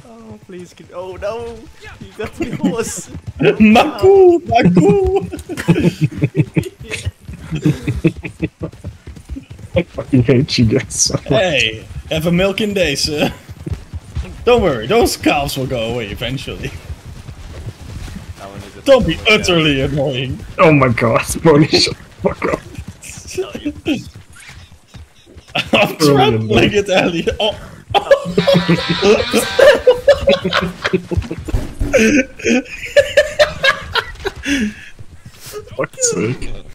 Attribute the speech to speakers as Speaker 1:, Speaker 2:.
Speaker 1: Oh, please. Oh no! You got me horse!
Speaker 2: Maku! Maku!
Speaker 3: I fucking hate you guys so much.
Speaker 2: Hey, have a milking day, sir. Don't worry, those calves will go away eventually. Don't be utterly annoying.
Speaker 3: Oh my god, Bonnie, shut the fuck up.
Speaker 2: I'm trampling it, Elliot. Oh.
Speaker 3: Fuck's sake.